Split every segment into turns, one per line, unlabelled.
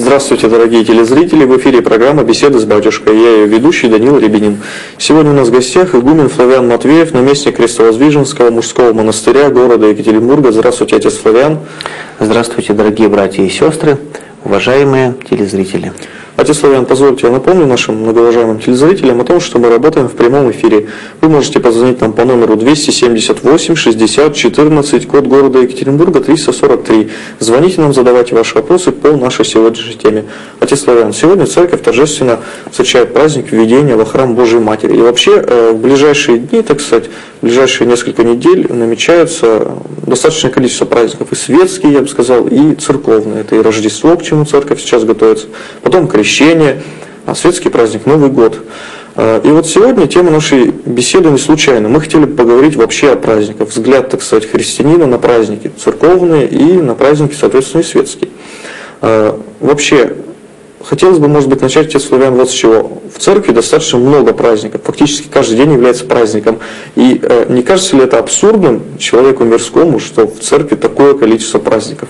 Здравствуйте, дорогие телезрители! В эфире программа «Беседы с батюшкой». Я ее ведущий Данил Рябинин. Сегодня у нас в гостях игумен Флавиан Матвеев, наместник Крестовоздвиженского мужского монастыря города Екатеринбурга. Здравствуйте, отец Флавиан.
Здравствуйте, дорогие братья и сестры, уважаемые телезрители.
Отец Флавиан, позвольте, я напомню нашим многоуважаемым телезрителям о том, что мы работаем в прямом эфире. Вы можете позвонить нам по номеру 278 60 14, код города Екатеринбурга 343. Звоните нам, задавайте ваши вопросы по нашей сегодняшней теме. Отец Флавиан, сегодня церковь торжественно встречает праздник введения во храм Божьей Матери. И вообще в ближайшие дни, так сказать, в ближайшие несколько недель намечается достаточное количество праздников. И светские, я бы сказал, и церковные. Это и Рождество, к чему церковь сейчас готовится. Потом крещение, а светский праздник Новый год. И вот сегодня тема нашей беседы не случайна. Мы хотели бы поговорить вообще о праздниках. Взгляд, так сказать, христианина на праздники церковные и на праздники, соответственно, и светские. Вообще, хотелось бы, может быть, начать, отец Флавиан, вот с чего. В церкви достаточно много праздников. Фактически каждый день является праздником. И не кажется ли это абсурдным человеку мирскому, что в церкви такое количество праздников?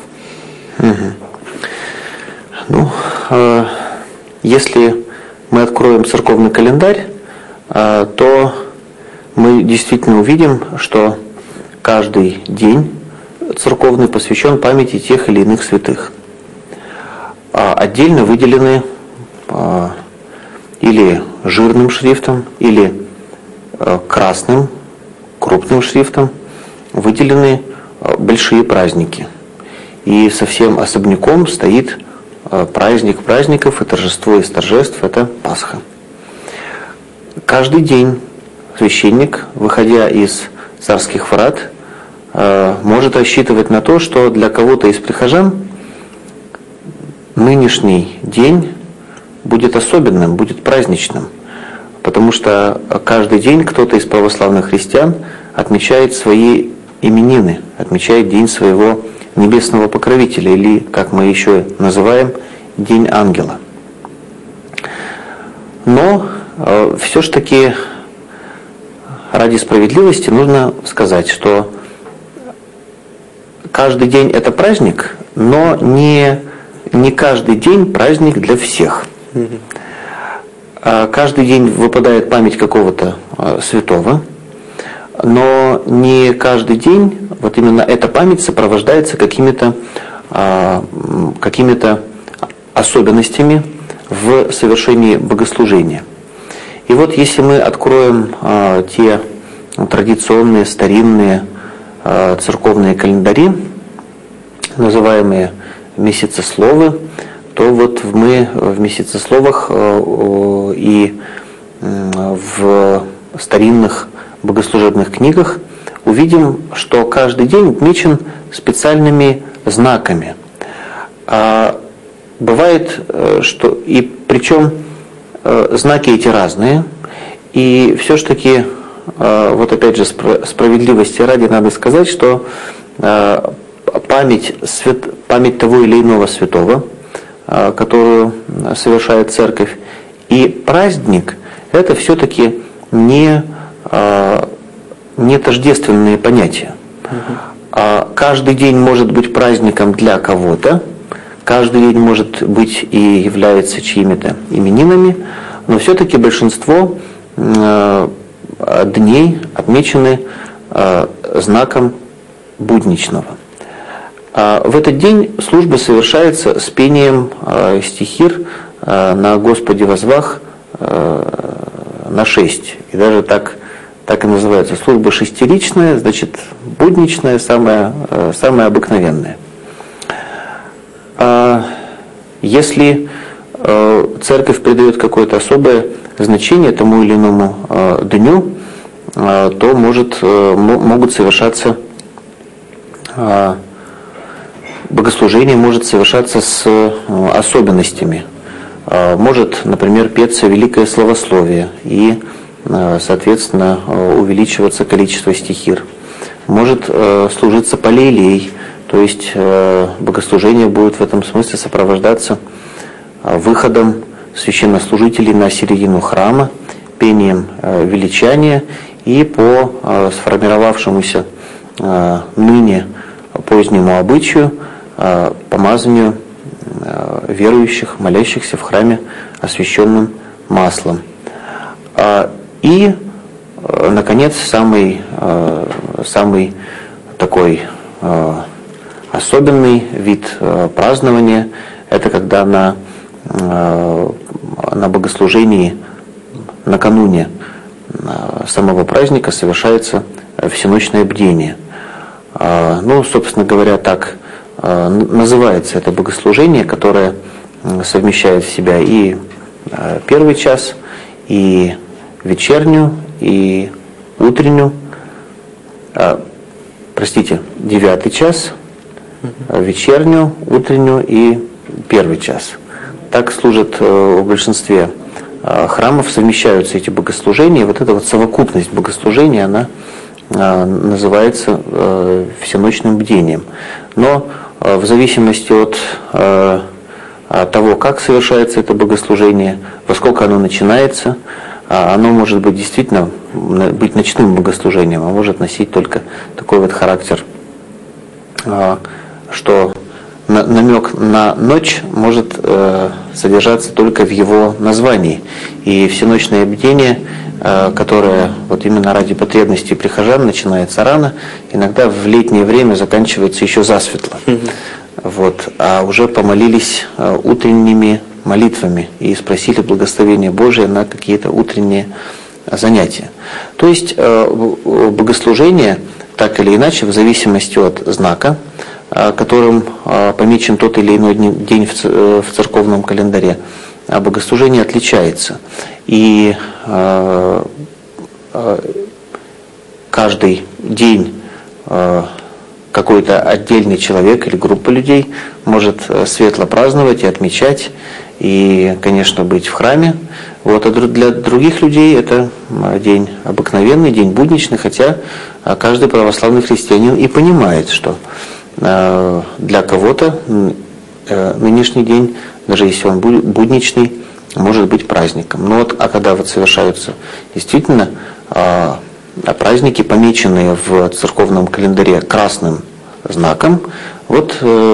Если мы откроем церковный календарь, то мы действительно увидим, что каждый день церковный посвящен памяти тех или иных святых. Отдельно выделены или жирным шрифтом, или красным, крупным шрифтом выделены большие праздники. И совсем особняком стоит праздник праздников и торжество из торжеств – это Пасха. Каждый день священник, выходя из царских врат, может рассчитывать на то, что для кого-то из прихожан нынешний день будет особенным, будет праздничным, потому что каждый день кто-то из православных христиан отмечает свои именины, отмечает день своего небесного покровителя, или, как мы еще называем, День Ангела. Но все ж таки ради справедливости нужно сказать, что каждый день это праздник, но не каждый день праздник для всех. Каждый день выпадает память какого-то святого, но не каждый день вот именно эта память сопровождается какими-то особенностями в совершении богослужения. И вот если мы откроем те традиционные, старинные церковные календари, называемые месяцесловы, то вот мы в месяцесловах и в старинных богослужебных книгах увидим, что каждый день отмечен специальными знаками. Бывает, что и причем знаки эти разные, и все ж таки, вот опять же, справедливости ради надо сказать, что память того или иного святого, которую совершает церковь, и праздник – это все-таки не тождественные понятия. Каждый день может быть праздником для кого-то, каждый день может быть и является чьими-то именинами, но все-таки большинство дней отмечены знаком будничного. В этот день служба совершается с пением стихир на «Господи возвах» на 6. И даже так и называется. Служба шестеричная, значит, будничная, самая обыкновенная. Если церковь придает какое-то особое значение тому или иному дню, то могут совершаться богослужение может совершаться с особенностями. Может, например, петься великое славословие и, соответственно, увеличиваться количество стихир. Может служиться палеелей, то есть богослужение будет в этом смысле сопровождаться выходом священнослужителей на середину храма, пением величания и по сформировавшемуся ныне позднему обычаю помазанию верующих, молящихся в храме, освященным маслом. И, наконец, самый такой особенный вид празднования – это когда на богослужении накануне самого праздника совершается всеночное бдение. Ну, собственно говоря, так называется это богослужение, которое совмещает в себя и первый час, и вечернюю, и утреннюю, девятый час, вечернюю, утреннюю и первый час. Так служат в большинстве храмов, совмещаются эти богослужения. Вот эта вот совокупность богослужений, она называется всеночным бдением. Но в зависимости от того, как совершается это богослужение, во сколько оно начинается, оно может быть действительно быть ночным богослужением, а может носить только такой вот характер, что намек на ночь может содержаться только в его названии. И всеночное бдение, которое вот именно ради потребностей прихожан начинается рано, иногда в летнее время заканчивается еще засветло. Вот, а уже помолились утренними молитвами и спросили благословения Божие на какие-то утренние занятия. То есть богослужение, так или иначе, в зависимости от знака, которым помечен тот или иной день в церковном календаре, богослужение отличается. И каждый день какой-то отдельный человек или группа людей может светло праздновать и отмечать, и, конечно, быть в храме. Вот, а для других людей это день обыкновенный, день будничный, хотя каждый православный христианин и понимает, что для кого-то нынешний день, даже если он будничный, может быть праздником. Но вот, когда вот совершаются действительно праздники, помеченные в церковном календаре красным знаком, вот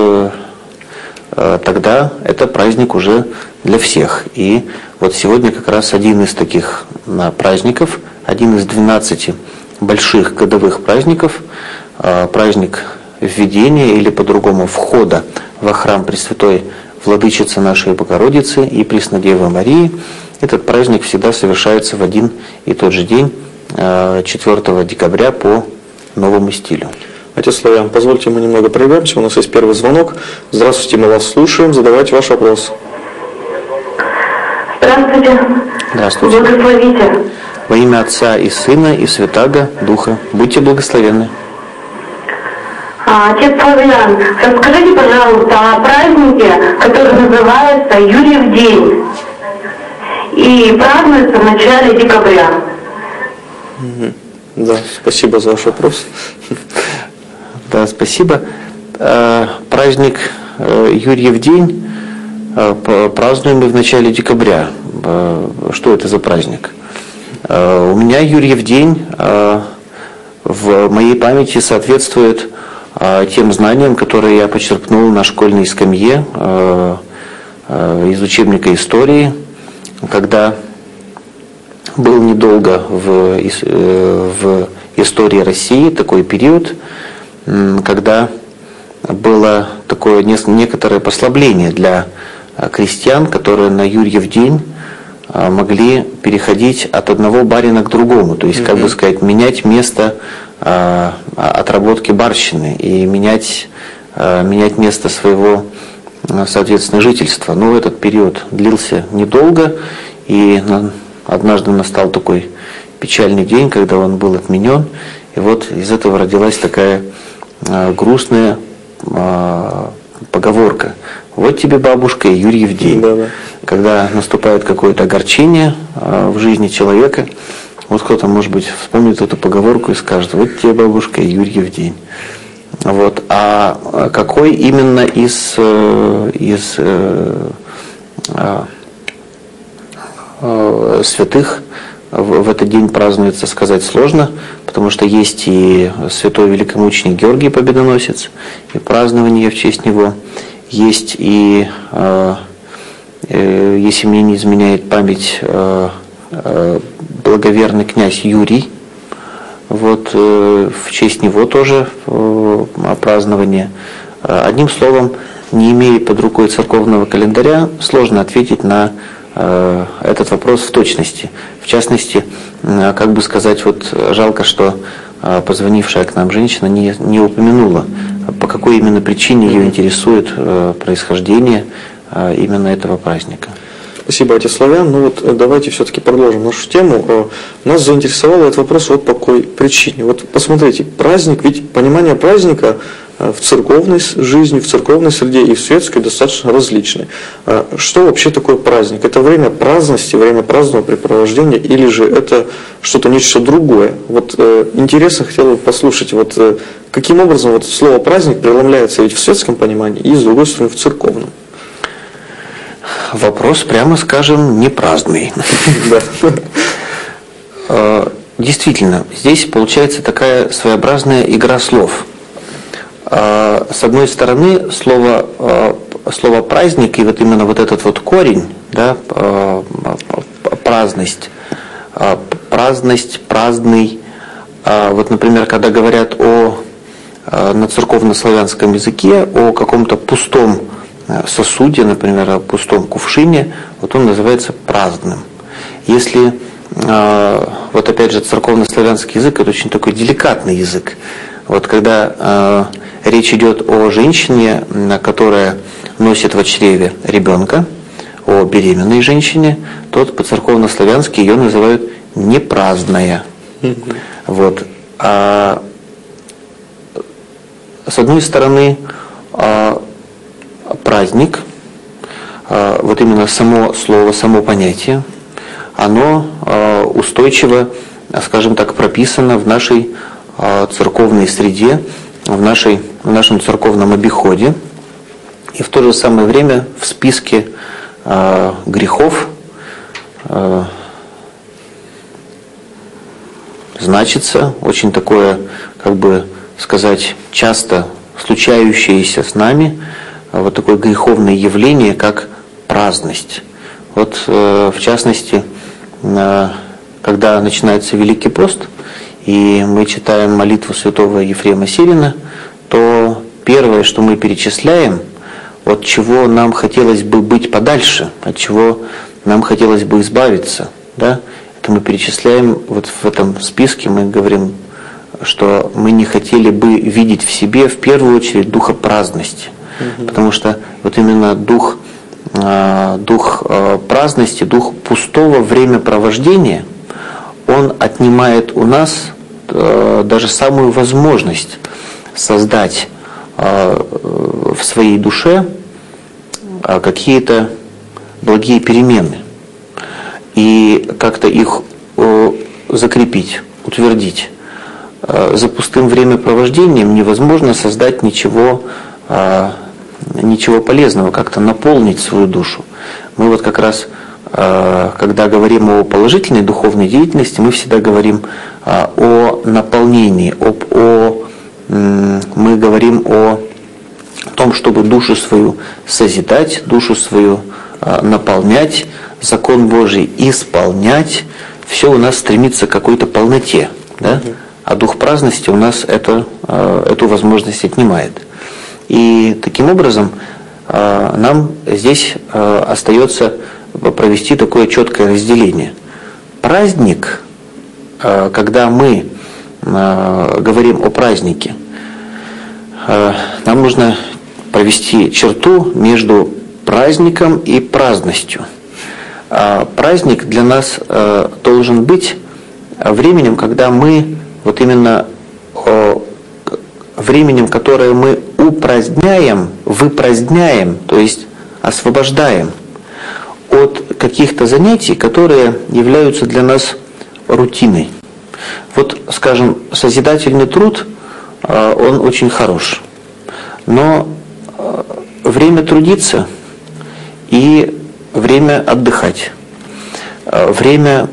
тогда это праздник уже для всех. И вот сегодня как раз один из таких праздников, один из 12 больших годовых праздников, праздник введения или по-другому входа во храм Пресвятой Владычицы нашей Богородицы и Преснодевы Марии. Этот праздник всегда совершается в один и тот же день, 4 декабря по новому стилю.
Отец Славян, позвольте мы немного прервемся, у нас есть первый звонок. Здравствуйте, мы вас слушаем, задавайте ваш вопрос.
Здравствуйте.
Здравствуйте.
Благословите.
Во имя Отца и Сына и Святаго Духа. Будьте благословенны.
Отец Славян, расскажите, пожалуйста, о празднике, который называется Юрьев день и празднуется в начале декабря.
Да, спасибо за ваш вопрос.
Да, спасибо. Праздник Юрьев день празднуем мы в начале декабря. Что это за праздник? У меня Юрьев день в моей памяти соответствует тем знаниям, которые я почерпнул на школьной скамье из учебника истории, когда был недолго в истории России такой период, когда было такое некоторое послабление для крестьян, которые на Юрьев день могли переходить от одного барина к другому, то есть, как бы сказать, менять место отработки барщины и менять место своего, соответственно, жительства. Но этот период длился недолго, и однажды настал такой печальный день, когда он был отменен, и вот из этого родилась такая грустная поговорка. Вот тебе, бабушка, и Юрьев день. Да-да. Когда наступает какое-то огорчение в жизни человека, вот кто-то, может быть, вспомнит эту поговорку и скажет: вот тебе, бабушка, и Юрьев день. Вот. А какой именно из святых в этот день празднуется, сказать сложно, потому что есть и святой великомученик Георгий Победоносец, и празднование в честь него. есть и, если мне не изменяет память, благоверный князь Юрий. Вот, в честь него тоже празднование. Одним словом, не имея под рукой церковного календаря, сложно ответить на этот вопрос в точности. В частности, как бы сказать, вот жалко, что позвонившая к нам женщина не упомянула, по какой именно причине ее интересует происхождение именно этого праздника.
Спасибо, отец Славян. Ну вот давайте все-таки продолжим нашу тему. Нас заинтересовал этот вопрос вот по какой причине. Вот посмотрите, праздник, ведь понимание праздника в церковной жизни, в церковной среде и в светской достаточно различны. Что вообще такое праздник? Это время праздности, время праздного препровождения, или же это что-то нечто другое? Вот интересно хотел бы послушать, вот каким образом вот слово праздник преломляется ведь в светском понимании и, с другой стороны, в церковном.
Вопрос, прямо скажем, не праздный. Действительно, здесь получается такая своеобразная игра слов. С одной стороны, слово праздник и вот именно вот этот вот корень, да, праздность, праздный. Вот, например, когда говорят на церковно-славянском языке о каком-то пустом сосуде, например, о пустом кувшине, вот он называется праздным. Если, вот опять же, церковно-славянский язык, это очень такой деликатный язык. Вот когда речь идет о женщине, которая носит в чреве ребенка, о беременной женщине, то по-церковно-славянски ее называют непраздная. Вот. А с одной стороны, праздник, вот именно само слово, само понятие, оно устойчиво, скажем так, прописано в нашей церковной среде, в нашем церковном обиходе, и в то же самое время в списке грехов значится очень такое, как бы сказать, часто случающееся с нами вот такое греховное явление, как праздность. Вот в частности, когда начинается Великий пост, и мы читаем молитву святого Ефрема Сирина, то первое, что мы перечисляем, от чего нам хотелось бы быть подальше, от чего нам хотелось бы избавиться, да, это мы перечисляем вот в этом списке, мы говорим, что мы не хотели бы видеть в себе в первую очередь духа праздности, потому что вот именно дух праздности, дух пустого времяпровождения, он отнимает у нас даже самую возможность создать в своей душе какие-то благие перемены и как-то их закрепить, утвердить. За пустым времяпровождением невозможно создать ничего полезного, как-то наполнить свою душу. Мы вот как раз, когда говорим о положительной духовной деятельности, мы всегда говорим о наполнении, мы говорим о том, чтобы душу свою созидать, душу свою наполнять, закон Божий исполнять. Все у нас стремится к какой-то полноте, да? А дух праздности у нас эту возможность отнимает. И таким образом нам здесь остается провести такое четкое разделение. Праздник, когда мы говорим о празднике, нам нужно провести черту между праздником и праздностью. Праздник для нас должен быть временем, когда мы вот именно временем, которое мы упраздняем, выпраздняем, то есть освобождаем от каких-то занятий, которые являются для нас рутиной. Вот, скажем, созидательный труд, он очень хорош, но время трудиться и время отдыхать, время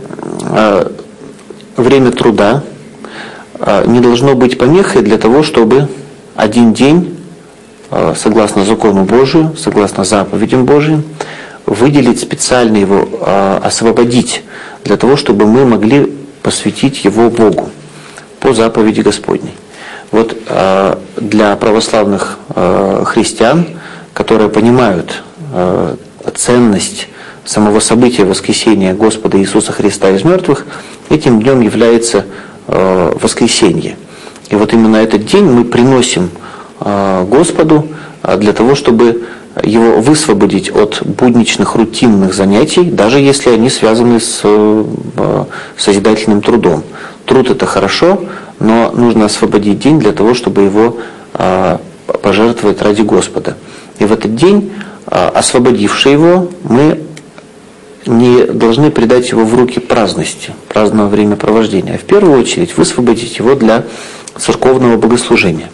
труда не должно быть помехой для того, чтобы один день согласно закону Божию, согласно заповедям Божьим, выделить специально его, освободить для того, чтобы мы могли посвятить его Богу по заповеди Господней. Вот для православных христиан, которые понимают ценность самого события воскресения Господа Иисуса Христа из мертвых, этим днем является воскресенье. И вот именно этот день мы приносим Господу для того, чтобы его высвободить от будничных, рутинных занятий, даже если они связаны с созидательным трудом. Труд – это хорошо, но нужно освободить день для того, чтобы его пожертвовать ради Господа. И в этот день, освободивши его, мы не должны предать его в руки праздности, праздного времяпровождения, а в первую очередь высвободить его для церковного богослужения.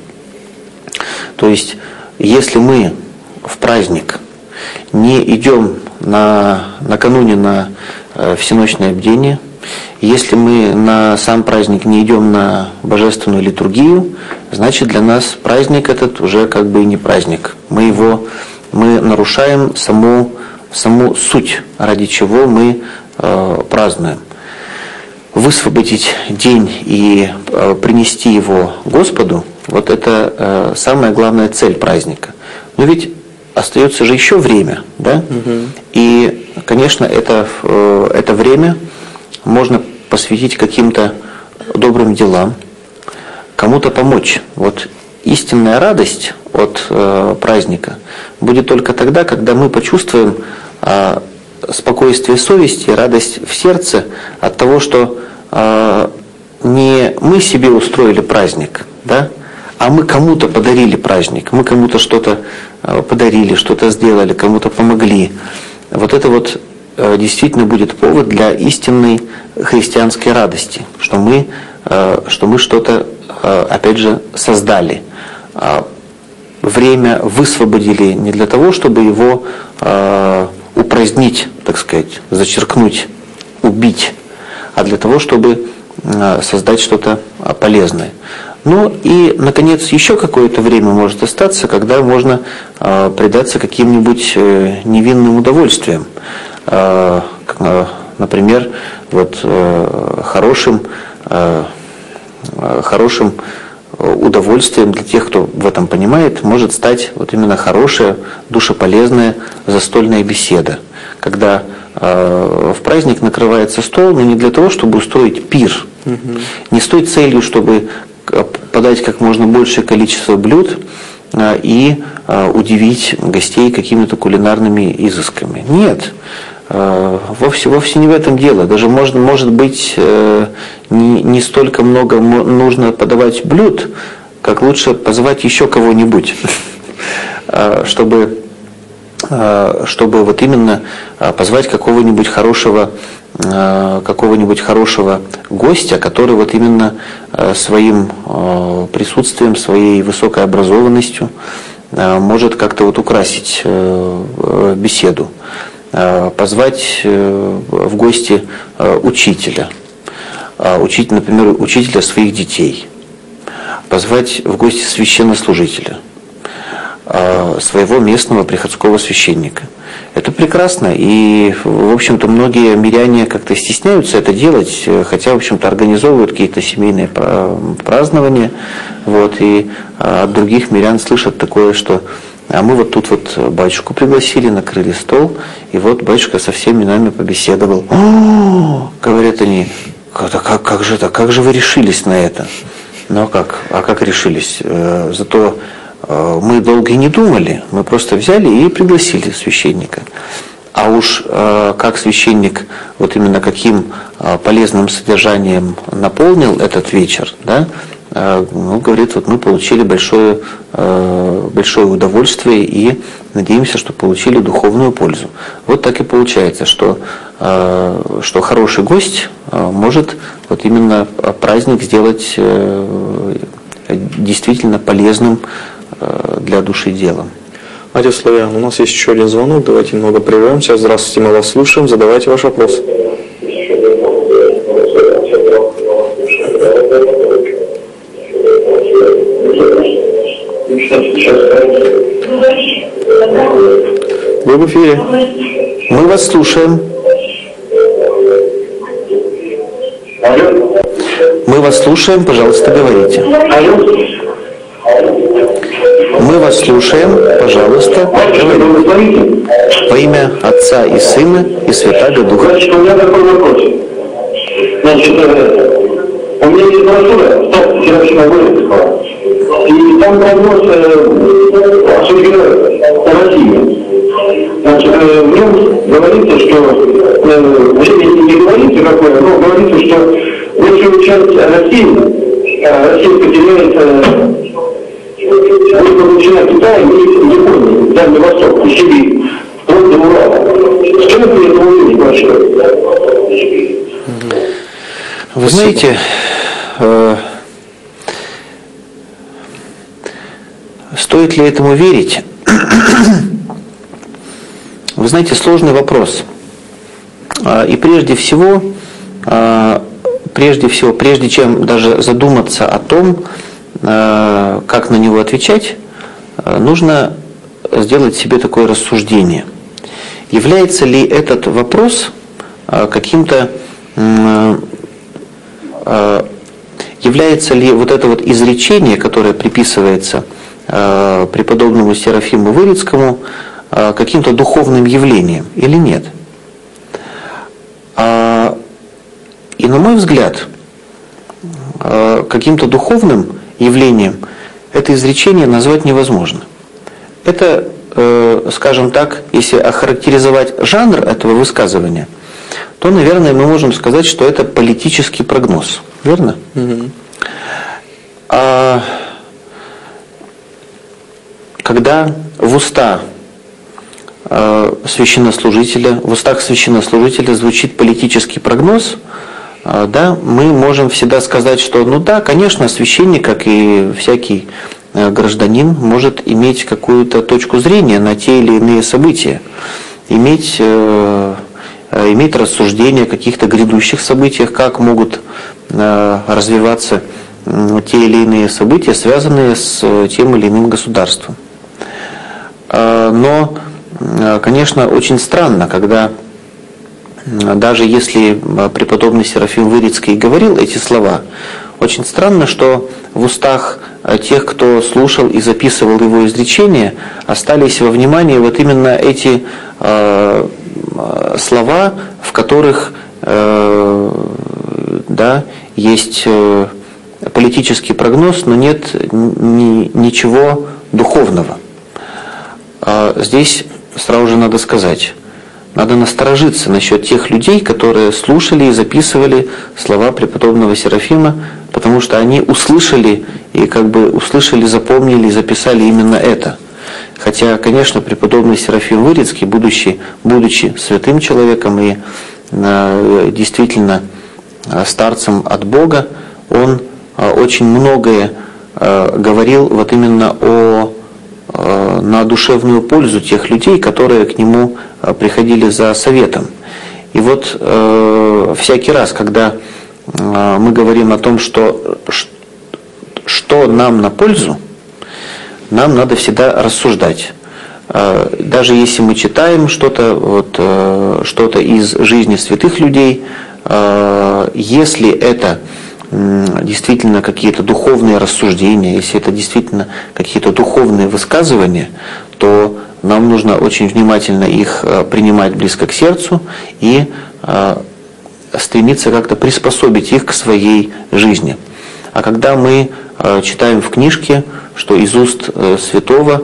То есть, если мы в праздник не идем накануне на всеночное бдение, если мы на сам праздник не идем на божественную литургию, значит для нас праздник этот уже как бы и не праздник. Мы нарушаем саму суть, ради чего мы празднуем. Высвободить день и принести его Господу, вот это самая главная цель праздника. Но ведь остается же еще время, да? И, конечно, это время можно посвятить каким-то добрым делам, кому-то помочь. Вот истинная радость от праздника будет только тогда, когда мы почувствуем спокойствие совести, радость в сердце от того, что не мы себе устроили праздник, да, а мы кому-то подарили праздник, мы кому-то что-то подарили, что-то сделали, кому-то помогли. Вот это вот действительно будет повод для истинной христианской радости, что мы что-то, опять же, создали. Время высвободили не для того, чтобы его упразднить, так сказать, зачеркнуть, убить, а для того, чтобы создать что-то полезное. Ну и, наконец, еще какое-то время может остаться, когда можно предаться каким-нибудь невинным удовольствиям. Например, вот хорошим удовольствием для тех, кто в этом понимает, может стать вот именно хорошая, душеполезная застольная беседа. Когда в праздник накрывается стол, но не для того, чтобы устроить пир, не с той целью, чтобы подать как можно большее количество блюд и удивить гостей какими-то кулинарными изысками. Нет, вовсе не в этом дело. Даже может быть не столько много нужно подавать блюд, как лучше позвать еще кого-нибудь, чтобы вот именно позвать какого-нибудь хорошего гостя, который вот именно своим присутствием, своей высокой образованностью может как-то вот украсить беседу. Позвать в гости учителя, например, учителя своих детей, позвать в гости священнослужителя, своего местного приходского священника. Это прекрасно, и, в общем-то, многие миряне как-то стесняются это делать, хотя, в общем-то, организовывают какие-то семейные празднования, вот, и от других мирян слышат такое, что а мы вот тут вот батюшку пригласили, накрыли стол, и вот батюшка со всеми нами побеседовал. О, говорят они, как же вы решились на это? Ну а как решились? Зато мы долго и не думали, мы просто взяли и пригласили священника. А уж как священник вот именно каким полезным содержанием наполнил этот вечер, да, говорит, вот мы получили большое удовольствие и надеемся, что получили духовную пользу. Вот так и получается, что хороший гость может вот именно праздник сделать действительно полезным для души делом.
Отец Славян, у нас есть еще один звонок, давайте немного прервемся. Здравствуйте, мы вас слушаем, задавайте ваш вопрос.
Сейчас
Вы в эфире.
Мы вас слушаем. Мы вас слушаем, пожалуйста, говорите. Мы вас слушаем, пожалуйста, говорите. Во имя Отца и Сына и Святаго Духа.
Значит, у меня такой вопрос. Значит, у меня есть брошюра «Стоп вчерашнего вырезка». И там прогноз о судьбе России. Значит, в нем говорится, что, время не говорится какое, но говорится, что большую часть России, Россия потеряется, будет получена Китай и Япония, Дальний Восток, и Сибирь, вплоть до Урала. С чем вы это увидите вообще?
Вы знаете, стоит ли этому верить? Вы знаете, сложный вопрос. И прежде всего, прежде чем даже задуматься о том, как на него отвечать, нужно сделать себе такое рассуждение. Является ли этот вопрос каким-то, является ли вот это вот изречение, которое приписывается преподобному Серафиму Вырицкому, каким-то духовным явлением или нет? И на мой взгляд, каким-то духовным явлением это изречение назвать невозможно. Это, скажем так, если охарактеризовать жанр этого высказывания, то, наверное, мы можем сказать, что это политический прогноз. Верно?
Угу.
Когда в устах священнослужителя звучит политический прогноз, да, мы можем всегда сказать, что, ну да, конечно, священник, как и всякий гражданин, может иметь какую-то точку зрения на те или иные события, иметь рассуждения о каких-то грядущих событиях, как могут развиваться те или иные события, связанные с тем или иным государством. Но, конечно, очень странно, когда даже если преподобный Серафим Вырицкий говорил эти слова, очень странно, что в устах тех, кто слушал и записывал его изречения, остались во внимании вот именно эти слова, в которых да, есть политический прогноз, но нет ничего духовного. Здесь сразу же надо сказать, надо насторожиться насчет тех людей, которые слушали и записывали слова преподобного Серафима, потому что они услышали и услышали, запомнили и записали именно это. Хотя, конечно, преподобный Серафим Вырицкий, будучи святым человеком и действительно старцем от Бога, он очень многое говорил вот именно на душевную пользу тех людей, которые к нему приходили за советом. И вот всякий раз, когда мы говорим о том, что нам на пользу, нам надо всегда рассуждать. Даже если мы читаем что-то из жизни святых людей, если это действительно какие-то духовные рассуждения, если это действительно какие-то духовные высказывания, то нам нужно очень внимательно их принимать близко к сердцу и стремиться как-то приспособить их к своей жизни. А когда мы читаем в книжке, что из уст святого,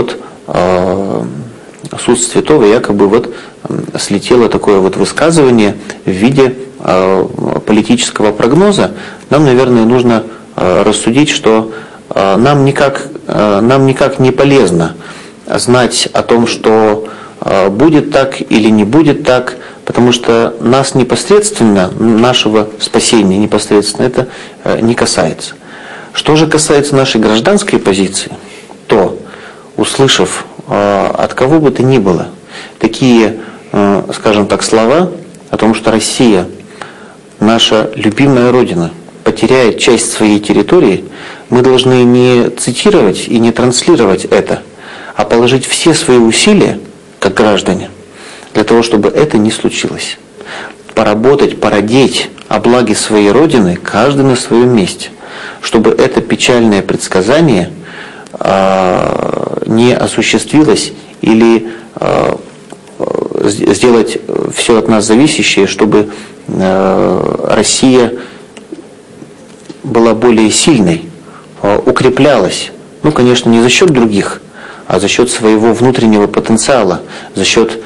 с уст святого якобы слетело такое высказывание в виде политического прогноза, нам, наверное, нужно рассудить, что нам никак не полезно знать о том, что будет так или не будет так, потому что нас непосредственно, нашего спасения непосредственно это не касается. Что же касается нашей гражданской позиции, то, услышав от кого бы то ни было такие, скажем так, слова о том, что Россия, наша любимая Родина, потеряет часть своей территории, мы должны не цитировать и не транслировать это, а положить все свои усилия, как граждане, для того, чтобы это не случилось. Поработать, породеть о благе своей Родины, каждый на своем месте, чтобы это печальное предсказание не осуществилось, или сделать все от нас зависящее, чтобы Россия была более сильной, укреплялась. Ну, конечно, не за счет других, а за счет своего внутреннего потенциала, за счет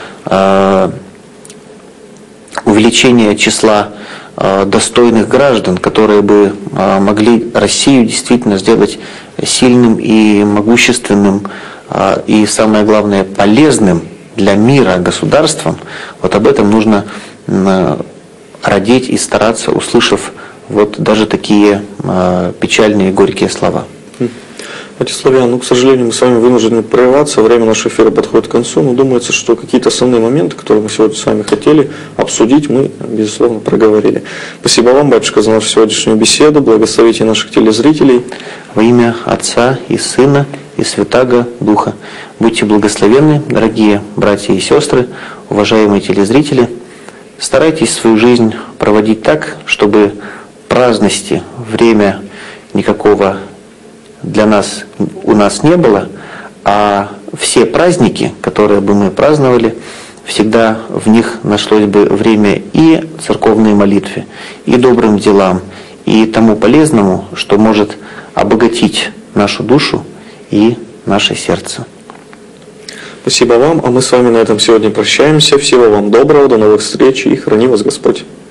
увеличения числа достойных граждан, которые бы могли Россию действительно сделать сильным и могущественным, и самое главное, полезным для мира государством. Вот об этом нужно родить и стараться, услышав вот даже такие печальные и горькие слова.
Отец Славян, к сожалению, мы с вами вынуждены прерываться, время нашего эфира подходит к концу, но думается, что какие-то основные моменты, которые мы сегодня с вами хотели обсудить, мы, безусловно, проговорили. Спасибо вам, батюшка, за нашу сегодняшнюю беседу, благословите наших телезрителей.
Во имя Отца и Сына и Святаго Духа. Будьте благословенны, дорогие братья и сестры, уважаемые телезрители. Старайтесь свою жизнь проводить так, чтобы праздности, время никакого у нас не было, а все праздники, которые бы мы праздновали, всегда в них нашлось бы время и церковной молитве, и добрым делам, и тому полезному, что может обогатить нашу душу и наше сердце.
Спасибо вам, а мы с вами на этом сегодня прощаемся. Всего вам доброго, до новых встреч и храни вас Господь.